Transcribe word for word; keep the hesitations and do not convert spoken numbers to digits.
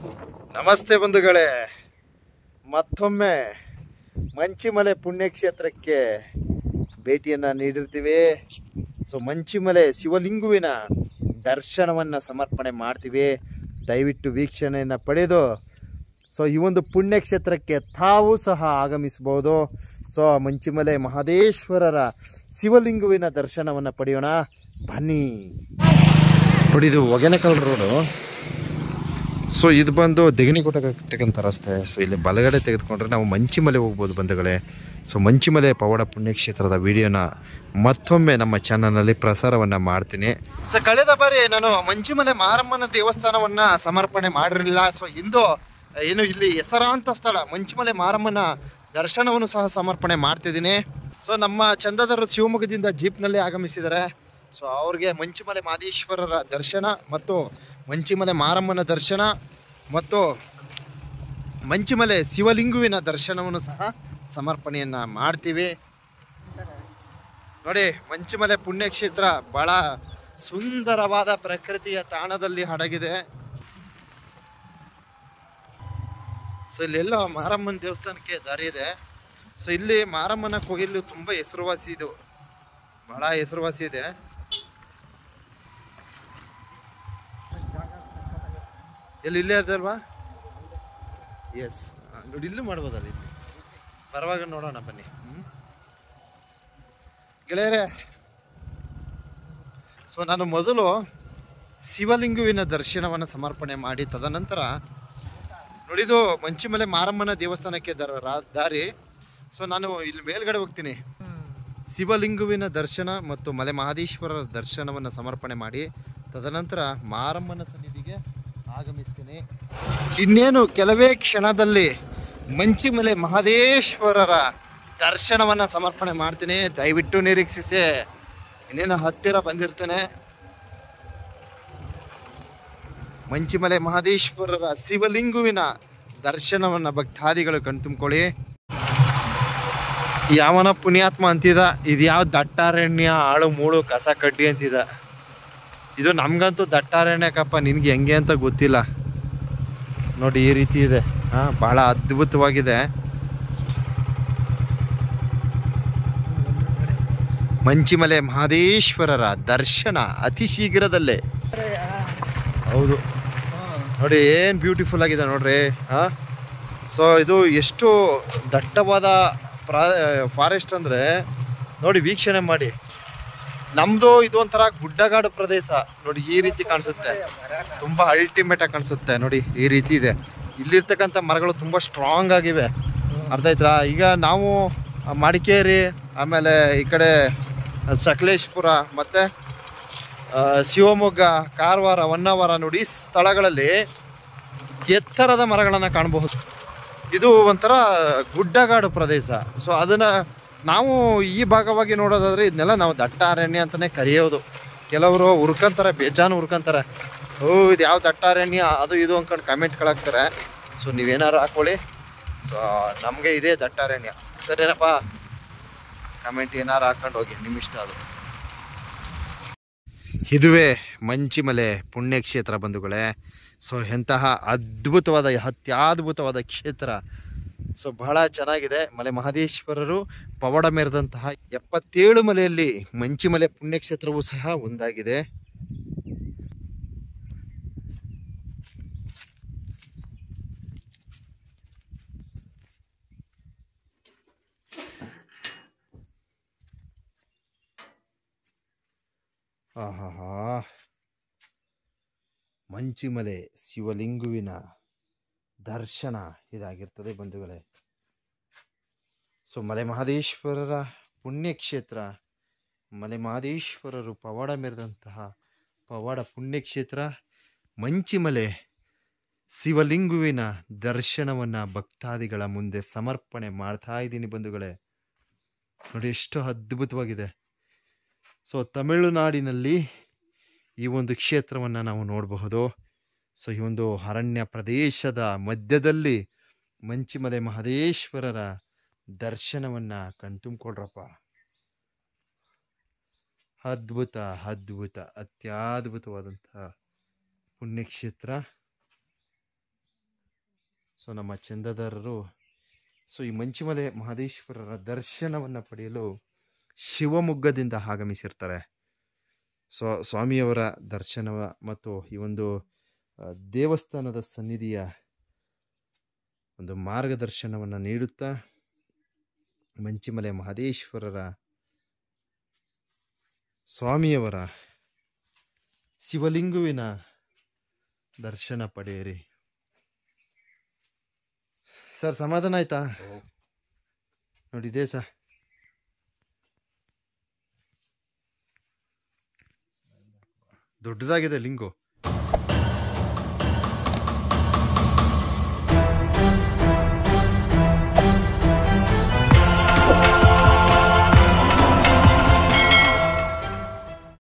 ನಮಸ್ತೆ ಬಂಧುಗಳೇ, ಮತ್ತೊಮ್ಮೆ ಮಂಚಿಮಲೆ ಪುಣ್ಯಕ್ಷೇತ್ರಕ್ಕೆ ಭೇಟಿಯನ್ನು ನೀಡಿರ್ತೀವಿ. ಸೊ ಮಂಚಿಮಲೆ ಶಿವಲಿಂಗುವಿನ ದರ್ಶನವನ್ನು ಸಮರ್ಪಣೆ ಮಾಡ್ತೀವಿ. ದಯವಿಟ್ಟು ವೀಕ್ಷಣೆಯನ್ನು ಪಡೆದು ಸೊ ಈ ಒಂದು ಪುಣ್ಯಕ್ಷೇತ್ರಕ್ಕೆ ತಾವು ಸಹ ಆಗಮಿಸಬಹುದು. ಸೊ ಮಂಚಿಮಲೆ ಮಹದೇಶ್ವರರ ಶಿವಲಿಂಗುವಿನ ದರ್ಶನವನ್ನು ಪಡೆಯೋಣ ಬನ್ನಿ. ನೋಡಿ, ಇದು ಹೊಗೆನಕಲ್ ರೋಡು. ಸೊ ಇದು ಬಂದು ದೆಗಣಿಕೋಟೆಗಂತ ರಸ್ತೆ. ಸೊ ಇಲ್ಲಿ ಬಲಗಡೆ ತೆಗೆದುಕೊಂಡ್ರೆ ನಾವು ಮಂಚಿಮಲೆ ಹೋಗ್ಬೋದು ಬಂಧುಗಳೇ. ಸೊ ಮಂಚಿಮಲೆ ಪವಾಡ ಪುಣ್ಯಕ್ಷೇತ್ರದ ವಿಡಿಯೋನ ಮತ್ತೊಮ್ಮೆ ನಮ್ಮ ಚಾನಲ್ನಲ್ಲಿ ಪ್ರಸಾರವನ್ನು ಮಾಡ್ತೀನಿ. ಸೊ ಕಳೆದ ಬಾರಿ ನಾನು ಮಂಚಿಮಲೆ ಮಾರಮ್ಮನ ದೇವಸ್ಥಾನವನ್ನು ಸಮರ್ಪಣೆ ಮಾಡಿರಲಿಲ್ಲ. ಸೊ ಇಂದು ಏನು ಇಲ್ಲಿ ಹೆಸರಾಂತ ಸ್ಥಳ ಮಂಚಿಮಲೆ ಮಾರಮ್ಮನ ದರ್ಶನವನ್ನು ಸಹ ಸಮರ್ಪಣೆ ಮಾಡ್ತಿದ್ದೀನಿ. ಸೊ ನಮ್ಮ ಚಂದದರು ಶಿವಮೊಗ್ಗದಿಂದ ಜೀಪ್ನಲ್ಲಿ ಆಗಮಿಸಿದ್ದಾರೆ. ಸೊ ಅವ್ರಿಗೆ ಮಂಚಿಮಲೆ ಮಹದೇಶ್ವರರ ದರ್ಶನ ಮತ್ತು ಮಂಚಿಮಲೆ ಮಾರಮ್ಮನ ದರ್ಶನ ಮತ್ತು ಮಂಚಿಮಲೆ ಶಿವಲಿಂಗುವಿನ ದರ್ಶನವನ್ನು ಸಹ ಸಮರ್ಪಣೆಯನ್ನು ಮಾಡ್ತೀವಿ. ನೋಡಿ, ಮಂಚಿಮಲೆ ಪುಣ್ಯಕ್ಷೇತ್ರ ಬಹಳ ಸುಂದರವಾದ ಪ್ರಕೃತಿಯ ತಾಣದಲ್ಲಿ ಅಡಗಿದೆ. ಸೊ ಇಲ್ಲೆಲ್ಲ ಮಾರಮ್ಮನ ದೇವಸ್ಥಾನಕ್ಕೆ ದಾರಿ ಇದೆ. ಸೊ ಇಲ್ಲಿ ಮಾರಮ್ಮನ ಕೊಯ್ಲು ತುಂಬ ಹೆಸರುವಾಸಿ, ಇದು ಬಹಳ ಹೆಸರುವಾಸಿ ಇದೆ. ಎಲ್ಲಿ ಇಲ್ಲೇ ಅದಲ್ವಾ? ಎಸ್, ನೋಡಿ ಇಲ್ಲೂ ಮಾಡ್ಬೋದಲ್ಲ. ಇಲ್ಲಿ ಬರುವಾಗ ನೋಡೋಣ ಬನ್ನಿ. ಹ್ಞೂ ಗೆಳೆಯರೇ, ಸೊ ನಾನು ಮೊದಲು ಶಿವಲಿಂಗುವಿನ ದರ್ಶನವನ್ನು ಸಮರ್ಪಣೆ ಮಾಡಿ ತದನಂತರ ನೋಡಿದು ಮಂಚಿಮಲೆ ಮಾರಮ್ಮನ ದೇವಸ್ಥಾನಕ್ಕೆ ದರ ದಾರಿ. ಸೊ ನಾನು ಇಲ್ಲಿ ಮೇಲ್ಗಡೆ ಹೋಗ್ತೀನಿ. ಶಿವಲಿಂಗುವಿನ ದರ್ಶನ ಮತ್ತು ಮಲೆ ಮಹದೇಶ್ವರರ ದರ್ಶನವನ್ನು ಸಮರ್ಪಣೆ ಮಾಡಿ ತದನಂತರ ಮಾರಮ್ಮನ ಸನ್ನಿಧಿಗೆ ಆಗಮಿಸ್ತೀನಿ. ಇನ್ನೇನು ಕೆಲವೇ ಕ್ಷಣದಲ್ಲಿ ಮಂಚಿಮಲೆ ಮಹದೇಶ್ವರರ ದರ್ಶನವನ್ನು ಸಮರ್ಪಣೆ ಮಾಡ್ತೀನಿ. ದಯವಿಟ್ಟು ನಿರೀಕ್ಷಿಸಿ. ಇನ್ನೇನು ಹತ್ತಿರ ಬಂದಿರ್ತೇನೆ. ಮಂಚಿಮಲೆ ಮಹದೇಶ್ವರರ ಶಿವಲಿಂಗುವಿನ ದರ್ಶನವನ್ನು ಭಕ್ತಾದಿಗಳು ಕಣ್ತುಂಬ್ಕೊಳ್ಳಿ. ಯಾವನ ಪುಣ್ಯಾತ್ಮ ಅಂತಿದ, ಇದು ಯಾವ ದಟ್ಟಾರಣ್ಯ ಆಳು ಮೂಳು ಕಸ ಕಡ್ಡಿ ಅಂತಿದ. ಇದು ನಮ್ಗಂತೂ ದಟ್ಟಾರಣ್ಯಕ್ಕಪ್ಪ, ನಿನ್ಗೆ ಹೆಂಗೆ ಅಂತ ಗೊತ್ತಿಲ್ಲ. ನೋಡಿ ಈ ರೀತಿ ಇದೆ. ಹಾಂ, ಬಹಳ ಅದ್ಭುತವಾಗಿದೆ. ಮಂಚಿಮಲೆ ಮಹದೇಶ್ವರರ ದರ್ಶನ ಅತಿ ಶೀಘ್ರದಲ್ಲೇ. ಹೌದು, ನೋಡಿ ಏನು ಬ್ಯೂಟಿಫುಲ್ ಆಗಿದೆ ನೋಡ್ರಿ. ಹಾಂ, ಸೊ ಇದು ಎಷ್ಟು ದಟ್ಟವಾದ ಪ್ರಾ ಫಾರೆಸ್ಟ್ ಅಂದರೆ ನೋಡಿ, ವೀಕ್ಷಣೆ ಮಾಡಿ. ನಮ್ಮದು ಇದು ಒಂಥರ ಗುಡ್ಡಗಾಡು ಪ್ರದೇಶ. ನೋಡಿ ಈ ರೀತಿ ಕಾಣಿಸುತ್ತೆ, ತುಂಬ ಅಲ್ಟಿಮೇಟಾಗಿ ಕಾಣಿಸುತ್ತೆ. ನೋಡಿ ಈ ರೀತಿ ಇದೆ. ಇಲ್ಲಿರ್ತಕ್ಕಂಥ ಮರಗಳು ತುಂಬ ಸ್ಟ್ರಾಂಗ್ ಆಗಿವೆ. ಅರ್ಥ ಆಯ್ತಾ? ಈಗ ನಾವು ಮಡಿಕೇರಿ, ಆಮೇಲೆ ಈ ಕಡೆ ಸಕಲೇಶ್ಪುರ ಮತ್ತು ಶಿವಮೊಗ್ಗ, ಕಾರವಾರ, ಹೊನ್ನಾವರ ನೋಡಿ ಈ ಸ್ಥಳಗಳಲ್ಲಿ ಎತ್ತರದ ಮರಗಳನ್ನು ಕಾಣಬಹುದು. ಇದು ಒಂಥರ ಗುಡ್ಡಗಾಡು ಪ್ರದೇಶ. ಸೊ ಅದನ್ನು ನಾವು ಈ ಭಾಗವಾಗಿ ನೋಡೋದಾದರೆ ಇದನ್ನೆಲ್ಲ ನಾವು ದಟ್ಟಾರಣ್ಯ ಅಂತಲೇ ಕರೆಯೋದು. ಕೆಲವರು ಹುರ್ಕೊಂತಾರೆ, ಬೇಜಾನು ಹುರ್ಕೊಂತಾರೆ. ಓ ಇದು ಯಾವ ದಟ್ಟಾರಣ್ಯ ಅದು ಇದು ಅಂದ್ಕೊಂಡು ಕಮೆಂಟ್ಗಳಾಗ್ತಾರೆ. ಸೊ ನೀವೇನಾರು ಹಾಕ್ಕೊಳ್ಳಿ. ಸೊ ನಮಗೆ ಇದೇ ದಟ್ಟಾರಣ್ಯ, ಸರಿನಪ್ಪ? ಕಮೆಂಟ್ ಏನಾರು ಹಾಕ್ಕೊಂಡು ಹೋಗಿ, ನಿಮ್ಮ ಇಷ್ಟ ಅದು. ಇದುವೇ ಮಂಚಿಮಲೆ ಪುಣ್ಯಕ್ಷೇತ್ರ ಬಂಧುಗಳೇ. ಸೊ ಎಂತಹ ಅದ್ಭುತವಾದ, ಅತ್ಯದ್ಭುತವಾದ ಕ್ಷೇತ್ರ. ಸೊ ಬಹಳ ಚೆನ್ನಾಗಿದೆ. ಮಲೆ ಮಹದೇಶ್ವರರು ಪವಾಡ ಮೆರೆದಂತಹ ಎಪ್ಪತ್ತೇಳು ಮಲೆಯಲ್ಲಿ ಮಂಚಿಮಲೆ ಪುಣ್ಯಕ್ಷೇತ್ರವೂ ಸಹ ಒಂದಾಗಿದೆ. ಆಹಾ, ಮಂಚಿಮಲೆ ಶಿವಲಿಂಗುವಿನ ದರ್ಶನ ಇದಾಗಿರ್ತದೆ ಬಂಧುಗಳೇ. ಸೊ ಮಲೆ ಮಹದೇಶ್ವರರ ಪುಣ್ಯಕ್ಷೇತ್ರ, ಮಲೆ ಮಹದೇಶ್ವರರು ಪವಾಡ ಮೆರೆದಂತಹ ಪವಾಡ ಪುಣ್ಯಕ್ಷೇತ್ರ ಮಂಚಿಮಲೆ ಶಿವಲಿಂಗುವಿನ ದರ್ಶನವನ್ನು ಭಕ್ತಾದಿಗಳ ಮುಂದೆ ಸಮರ್ಪಣೆ ಮಾಡ್ತಾ ಇದ್ದೀನಿ ಬಂಧುಗಳೇ. ನೋಡಿ ಎಷ್ಟು ಅದ್ಭುತವಾಗಿದೆ. ಸೊ ತಮಿಳುನಾಡಿನಲ್ಲಿ ಈ ಒಂದು ಕ್ಷೇತ್ರವನ್ನು ನಾವು ನೋಡಬಹುದು. ಸೊ ಈ ಒಂದು ಅರಣ್ಯ ಪ್ರದೇಶದ ಮಧ್ಯದಲ್ಲಿ ಮಂಚಿಮಲೆ ಮಹದೇಶ್ವರರ ದರ್ಶನವನ್ನು ಕಣ್ತುಂಬ್ಕೊಳ್ರಪ್ಪ. ಅದ್ಭುತ ಅದ್ಭುತ ಅತ್ಯದ್ಭುತವಾದಂತಹ ಪುಣ್ಯಕ್ಷೇತ್ರ. ಸೊ ನಮ್ಮ ಚಂದದಾರರು ಸೊ ಈ ಮಂಚಿಮಲೆ ಮಹದೇಶ್ವರರ ದರ್ಶನವನ್ನು ಪಡೆಯಲು ಶಿವಮೊಗ್ಗದಿಂದ ಆಗಮಿಸಿರ್ತಾರೆ. ಸ್ವ ಸ್ವಾಮಿಯವರ ದರ್ಶನ ಮತ್ತು ಈ ಒಂದು ದೇವಸ್ಥಾನದ ಸನ್ನಿಧಿಯ ಒಂದು ಮಾರ್ಗದರ್ಶನವನ್ನು ನೀಡುತ್ತಾ ಮಂಚಿಮಲೆ ಮಹದೇಶ್ವರರ ಸ್ವಾಮಿಯವರ ಶಿವಲಿಂಗುವಿನ ದರ್ಶನ ಪಡೆಯಿರಿ. ಸರ್ ಸಮಾಧಾನ ಆಯ್ತಾ? ನೋಡಿದೆ ಸರ್, ದೊಡ್ಡದಾಗಿದೆ ಲಿಂಗು.